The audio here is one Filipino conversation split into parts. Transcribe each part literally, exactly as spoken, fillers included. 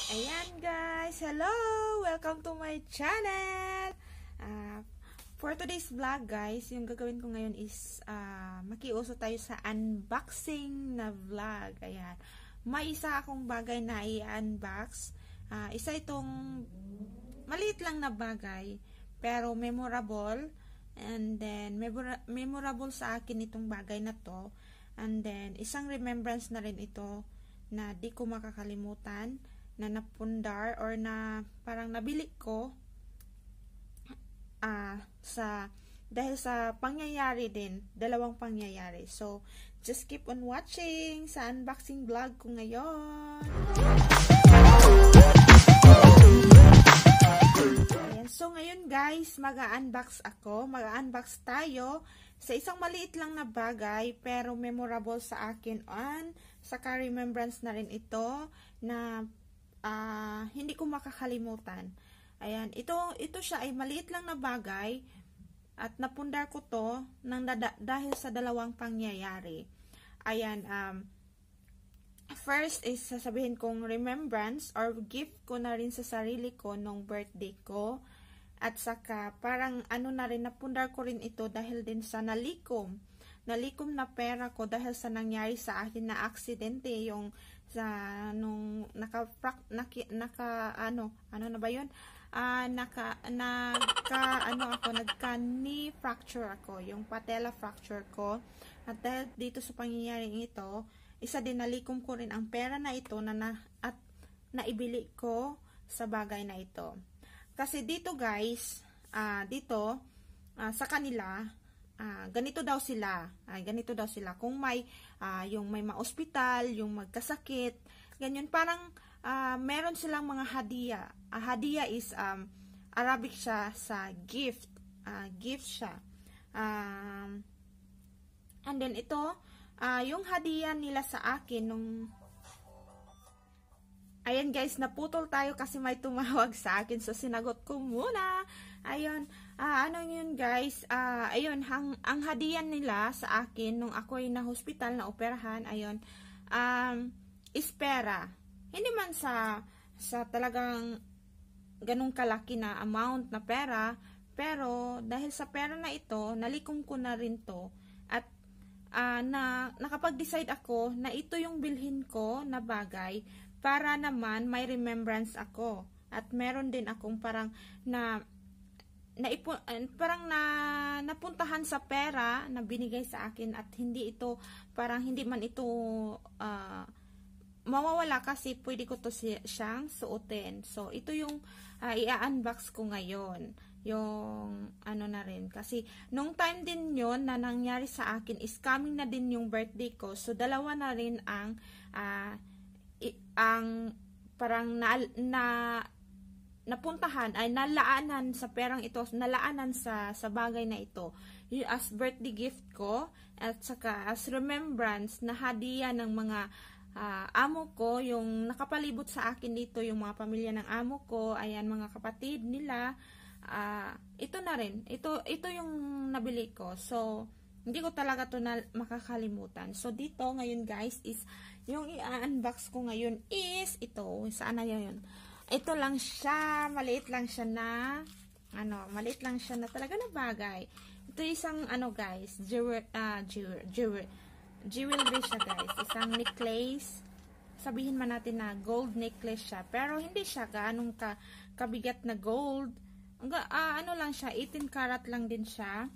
Ayan guys, hello! Welcome to my channel! Uh, for today's vlog guys, yung gagawin ko ngayon is uh, makiuso tayo sa unboxing na vlog. Ayan, may isa akong bagay na i-unbox. Uh, isa itong maliit lang na bagay, pero memorable. And then, memorable sa akin itong bagay na to. And then, isang remembrance na rin ito na di ko makakalimutan, na napundar or na parang nabili ko uh, sa dahil sa pangyayari din, dalawang pangyayari. So, just keep on watching sa unboxing vlog ko ngayon. Ayan. So, ngayon guys, mag-unbox ako. Mag-unbox tayo sa isang maliit lang na bagay pero memorable sa akin on saka remembrance na rin ito na Uh, hindi ko makakalimutan. Ayan, ito ito siya ay maliit lang na bagay at napundar ko to nang dahil sa dalawang pangyayari. Ayan, um, first is sasabihin kong remembrance or gift ko na rin sa sarili ko nung birthday ko. At saka parang ano na rin, napundar ko rin ito dahil din sa nalikom. Nalikom na pera ko dahil sa nangyari sa akin na aksidente, yung sa nung naka naka, naka ano ano na ba yun ah uh, naka naka ano ako nagka knee fracture ako, yung patella fracture ko. At dahil dito sa pangyayaring ito, isa din nalikom ko rin ang pera na ito na, na at naibili ko sa bagay na ito. Kasi dito guys, ah uh, dito uh, sa kanila, Ah, ganito daw sila, ay ganito daw sila kung may ah, yung may ma-ospital, yung magkasakit, ganyan, parang ah, meron silang mga hadiya. Ah, hadiya is um, Arabic siya sa gift, ah, gift siya. Um, and then ito, ah, yung hadiya nila sa akin nung ayan guys, naputol tayo kasi may tumawag sa akin, so sinagot ko muna. Ayun, ah, ano yun guys, ah, ayun, hang, ang hadiyan nila sa akin nung ako ay na hospital na operahan, ayun, um, is pera. Hindi man sa, sa talagang ganung kalaki na amount na pera, pero dahil sa pera na ito, nalikom ko na rin to, at ah, na, nakapag-decide ako na ito yung bilhin ko na bagay, para naman may remembrance ako. At meron din akong parang na Naipu, parang na napuntahan sa pera na binigay sa akin, at hindi ito parang hindi man ito uh, mawawala kasi pwede ko to siyang suotin. So ito yung uh, i-unbox ko ngayon, yung ano na rin, kasi nung time din yon na nangyari sa akin is coming na din yung birthday ko, so dalawa na rin ang uh, i, ang parang na, na napuntahan ay nalaanan sa perang ito, nalaanan sa sa bagay na ito, yung as birthday gift ko, at saka as remembrance na hadiya ng mga uh, amo ko, yung nakapalibot sa akin dito, yung mga pamilya ng amo ko, ayan, mga kapatid nila, uh, ito na rin, ito ito yung nabili ko, so hindi ko talaga to na makakalimutan. So dito ngayon guys is yung i-unbox ko ngayon is ito, saan na yun? Ito lang siya, maliit lang siya na, ano, maliit lang siya na talaga na bagay. Ito isang, ano guys, jewelry, uh, jewelry, jewelry, jewelry siya guys. Isang necklace, sabihin man natin na gold necklace siya. Pero hindi siya gaanong ka, kabigat na gold. Uh, ano lang siya, eighteen karat lang din siya.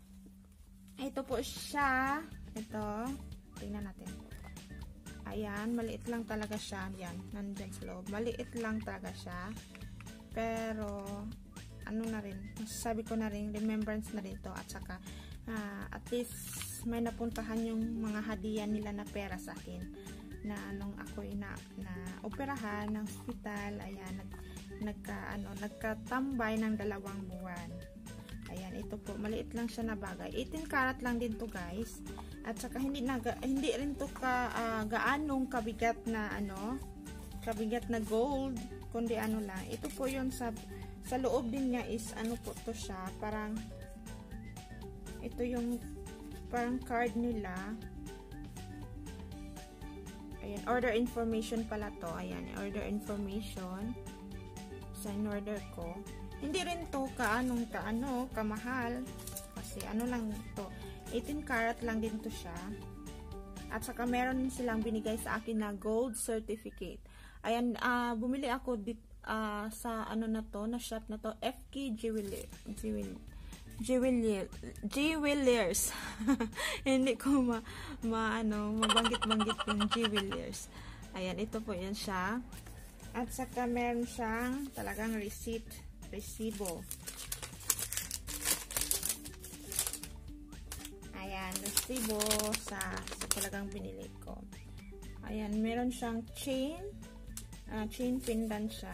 Ito po siya, ito, tingnan natin. Ayan, maliit lang talaga siya. Yan, nandyan sa loob. Maliit lang talaga siya. Pero, ano na rin, sabi ko na rin, remembrance na rin ito. At saka, uh, at least, may napuntahan yung mga hadiah nila na pera sa akin. Na nung ako'y na, na operahan ng hospital, ayan, nag, nagka, ano, nagkatambay ng dalawang buwan. Ayan, ito po, maliit lang siya na bagay. eighteen karat lang din to guys. At saka hindi na hindi rin to ka uh, gaanong kabigat na ano, kabigat na gold, kundi ano lang. Ito po 'yon sa sa loob din niya is ano po to siya, parang ito yung parang card nila. Ayan, order information pala to. Ayan, order information. Sa in-order ko. Hindi rin to kaanong kaano, kamahal. Kasi ano lang to, eighteen karat lang din to siya. At saka meron silang binigay sa akin na gold certificate. Ayan, uh, bumili ako dit, uh, sa ano na to, na shop na to, F K Jewelers. Jewelers. Jewelers. Hindi ko ma, ma ano, mabanggit-banggit yung jewelers. Ayan, ito po yan siya. At saka meron siyang talagang receipt. Resibo. Ayan, resibo sa, sa talagang binili ko. Ayan, meron siyang chain. Uh, chain pendant siya.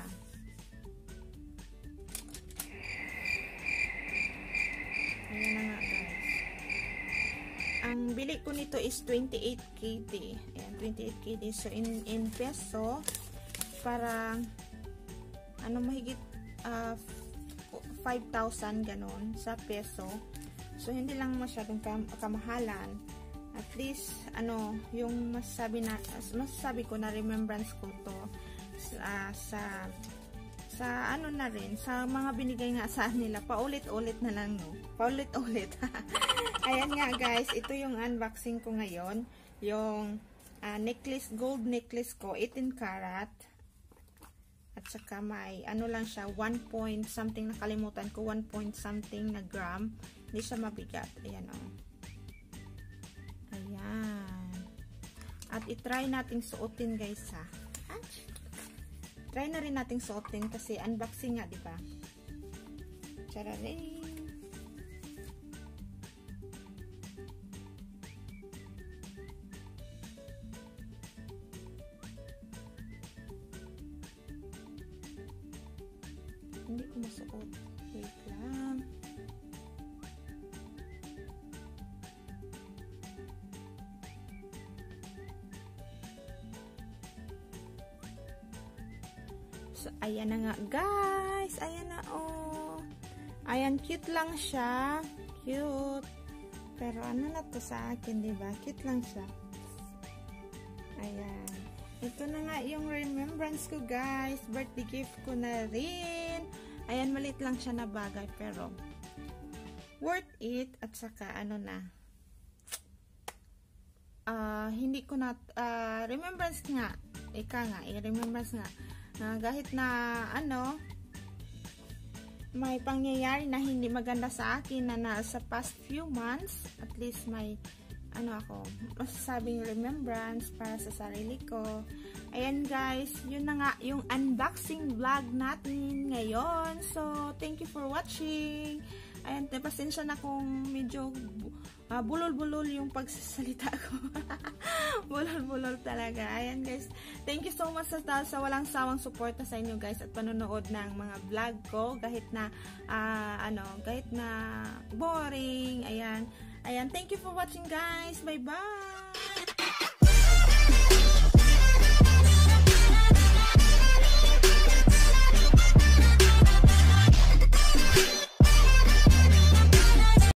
Ayan na nga, guys. Ang bili ko nito is twenty-eight K D. Ayan, twenty-eight K D. So, in, in peso, parang ano mahigit Uh, five thousand ganon sa peso. So hindi lang masyadong kam kamahalan. At least ano, yung masasabi na masasabi ko na remembrance ko to uh, sa sa ano na rin, sa mga binigay nga sa nila, paulit-ulit na lang, no. Paulit-ulit. Ayan nga, guys, ito yung unboxing ko ngayon, yung uh, necklace, gold necklace ko, eighteen karat. At saka may, ano lang siya, one point something, nakalimutan ko, one point something na gram. Hindi siya mabigat. Ayan, o. Oh. Ayan. At itry nating suotin, guys, ha. Try na rin nating suotin kasi unboxing nga, diba? Chararing. Hindi ko masuot. Wait lang. So, ayan na nga, guys. Ayan na, oh. Ayan, cute lang siya. Cute. Pero ano na to sa akin, diba? Cute lang siya. Ayan. Ito na nga yung remembrance ko, guys. Birthday gift ko na rin. Ayan, maliit lang siya na bagay. Pero, worth it. At saka, ano na. Uh, hindi ko na, uh, remembrance nga. Ika nga, eh, remembrance nga. Uh, kahit na, ano, may pangyayari na hindi maganda sa akin na nasa past few months. At least may, ano ako, masasabing remembrance para sa sarili ko. Ayan, guys, yun na nga yung unboxing vlog natin ngayon. So, thank you for watching. Ayan, pasensya na kung medyo uh, bulol-bulol yung pagsasalita ko. Bulol-bulol talaga. Ayan, guys, thank you so much sa, sa walang sawang suporta sa inyo, guys, at panonood ng mga vlog ko. Kahit na, uh, ano, kahit na boring. Ayan. Ayan, thank you for watching, guys. Bye-bye!